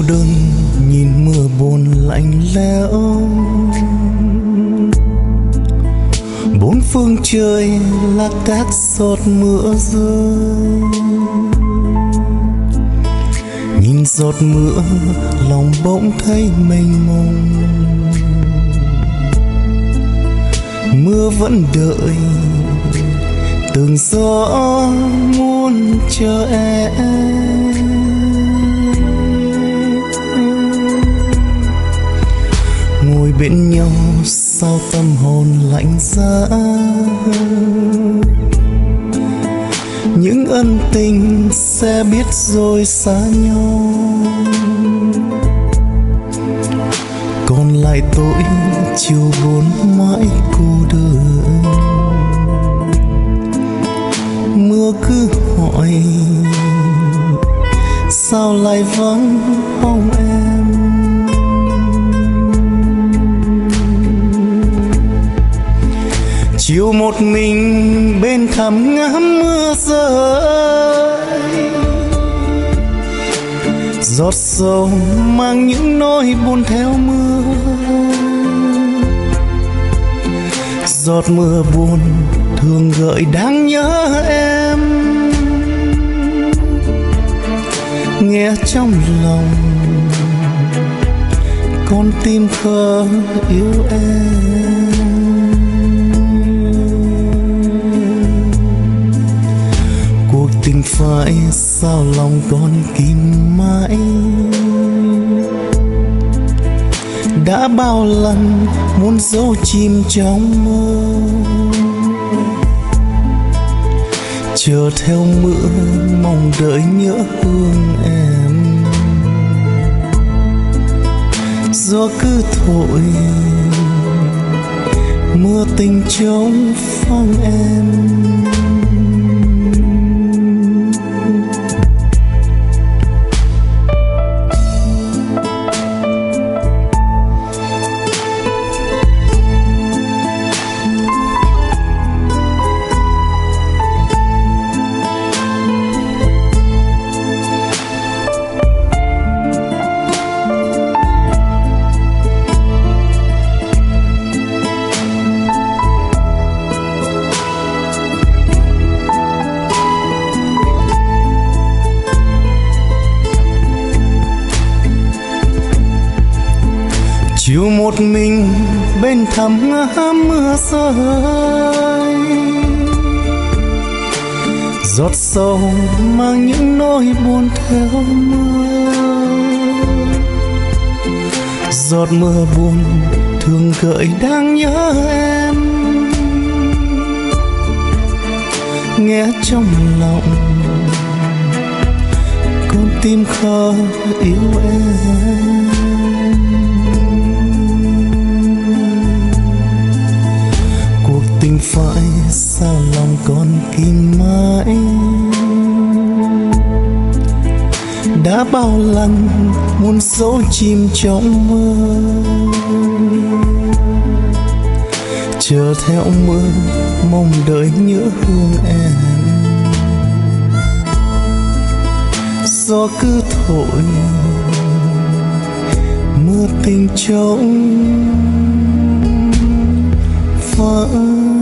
cô đơn nhìn mưa buồn lạnh lẽo, bốn phương trời là các giọt mưa rơi. Nhìn giọt mưa lòng bỗng thấy mênh mông, mưa vẫn đợi từng gió muốn chờ em. Ngồi bên nhau sao tâm hồn lạnh giá, những ân tình sẽ biết rồi xa nhau. Còn lại tôi chiều buồn mãi cô đơn, mưa cứ hỏi sao lại vắng bóng em. Chiều một mình bên thẳm ngắm mưa rơi, giọt sầu mang những nỗi buồn theo mưa. Giọt mưa buồn thường gợi đáng nhớ em, nghe trong lòng con tim khờ yêu em. Cuộc tình phải sao lòng con kìm mãi, đã bao lần muốn giấu chìm trong mơ. Chờ theo mưa mong đợi nhớ hương em, gió cứ thổi mưa tình trong phòng em. Chiều một mình bên thẳm ngắm mưa rơi, giọt sầu mang những nỗi buồn theo mưa. Giọt mưa buồn thường gợi đáng nhớ em, nghe trong lòng con tim khờ yêu em. Tình phải sao lòng con kìm mãi, đã bao lần muốn giấu chìm trong mơ. Chờ theo mưa mong đợi nhớ hương em, gió cứ thổi mưa tình trong vỡ.